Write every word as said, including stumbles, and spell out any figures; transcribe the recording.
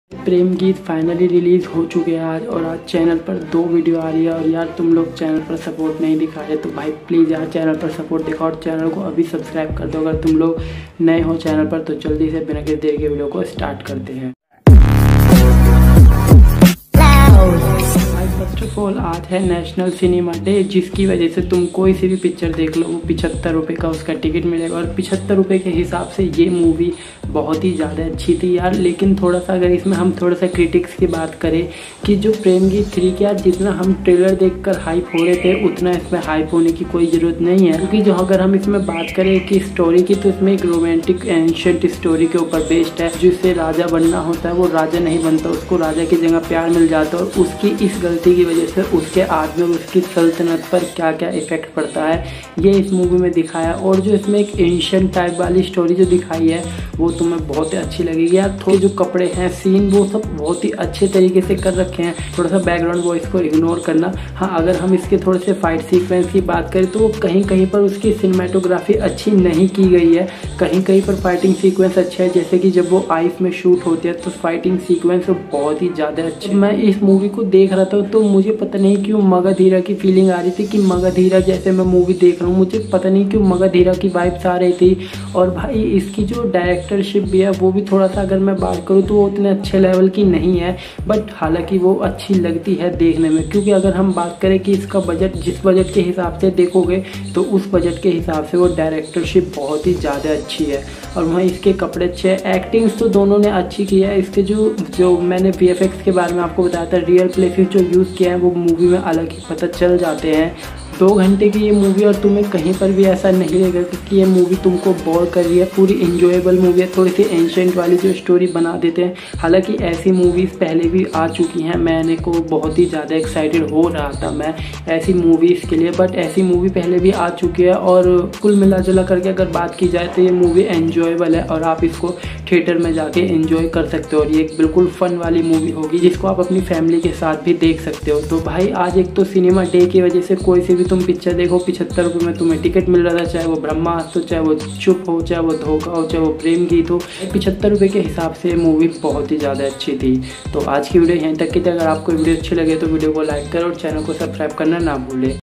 प्रेम गीत finally release हो चुके हैं आज, और आज चैनल पर दो वीडियो आ रही है। और यार तुम लोग चैनल पर सपोर्ट नहीं दिखा रहे तो भाई प्लीज़ यार चैनल पर सपोर्ट दिखाओ और चैनल को अभी सब्सक्राइब कर दो। अगर तुम लोग नए हो चैनल पर तो जल्दी से बिना किसी देर के वीडियो को स्टार्ट करते हैं। फर्स्ट ऑफ ऑल आज है नेशनल सिनेमा डे, जिसकी वजह से तुम कोई सी भी पिक्चर देख लो वो पिछहत्तर रुपये का उसका टिकट मिलेगा। और पिछहत्तर रुपये के हिसाब से ये मूवी बहुत ही ज़्यादा अच्छी थी यार। लेकिन थोड़ा सा अगर इसमें हम थोड़ा सा क्रिटिक्स की बात करें कि जो प्रेम गीत थ्री के यार जितना हम ट्रेलर देखकर हाइप हो रहे थे उतना इसमें हाइप होने की कोई ज़रूरत नहीं है। क्योंकि जो अगर हम इसमें बात करें कि स्टोरी की तो इसमें एक रोमांटिक एंशिएंट स्टोरी के ऊपर बेस्ड है। जिससे राजा बनना होता है वो राजा नहीं बनता, उसको राजा की जगह प्यार मिल जाता है। और उसकी इस गलती की वजह से उसके आदमी और उसकी सल्तनत पर क्या क्या इफेक्ट पड़ता है ये इस मूवी में दिखाया। और जो इसमें एक एंशिएंट टाइप वाली स्टोरी जो दिखाई है वो तुम्हें बहुत ही अच्छी लगेगी यार। थोड़े जो कपड़े हैं सीन वो सब बहुत ही अच्छे तरीके से कर रखे हैं। थोड़ा सा बैकग्राउंड वॉइस को इग्नोर करना। हाँ, अगर हम इसके थोड़े से फाइट सीक्वेंस की बात करें तो कहीं कहीं पर उसकी सिनेमेटोग्राफी अच्छी नहीं की गई है। कहीं कहीं पर फाइटिंग सीक्वेंस अच्छा है, जैसे कि जब वो आइस में शूट होती है तो फाइटिंग सीक्वेंस बहुत ही ज़्यादा अच्छी। मैं इस मूवी को देख रहा था तो मुझे पता नहीं क्यों मगधीरा की फीलिंग आ रही थी कि मगधीरा जैसे मैं मूवी देख रहा हूँ। मुझे पता नहीं क्यों मगधीरा की वाइब्स आ रही थी। और भाई इसकी जो डायरेक्टरशिप भी है वो भी थोड़ा सा अगर मैं बात करूँ तो वो उतने अच्छे लेवल की नहीं है, बट हालांकि वो अच्छी लगती है देखने में। क्योंकि अगर हम बात करें कि इसका बजट जिस बजट के हिसाब से देखोगे तो उस बजट के हिसाब से वो डायरेक्टरशिप बहुत ही ज़्यादा अच्छी है। और वहाँ इसके कपड़े अच्छे हैं, एक्टिंग्स तो दोनों ने अच्छी की है। इसके जो जो मैंने वी एफ एक्स के बारे में आपको बताया था, रियल प्लेसेस जो यूज़ किया है वो मूवी में अलग ही पता चल जाते हैं। दो घंटे की ये मूवी और तुम्हें कहीं पर भी ऐसा नहीं लगेगा कि ये मूवी तुमको बोर कर रही है। पूरी इंजॉयबल मूवी है। थोड़ी सी एंशिएंट वाली जो स्टोरी बना देते हैं। हालांकि ऐसी मूवीज़ पहले भी आ चुकी हैं, मैंने को बहुत ही ज़्यादा एक्साइटेड हो रहा था मैं ऐसी मूवीज़ के लिए, बट ऐसी मूवी पहले भी आ चुकी है। और कुल मिला जुला करके अगर बात की जाए तो ये मूवी एन्जॉयबल है और आप इसको थिएटर में जाके एंजॉय कर सकते हो। और ये एक बिल्कुल फ़न वाली मूवी होगी जिसको आप अपनी फैमिली के साथ भी देख सकते हो। तो भाई आज एक तो सिनेमा डे की वजह से कोई सी भी तुम पिक्चर देखो पिछहत्तर रुपये में तुम्हें टिकट मिल रहा था, चाहे वो ब्रह्मास्त्र, चाहे वो चुप हो, चाहे वो धोखा हो, चाहे वो प्रेम गीत हो। पिछहत्तर रुपये के हिसाब से मूवी बहुत ही ज़्यादा अच्छी थी। तो आज की वीडियो यहीं तक की थी। अगर आपको वीडियो अच्छी लगे तो वीडियो को लाइक करो और चैनल को सब्सक्राइब करना ना भूलें।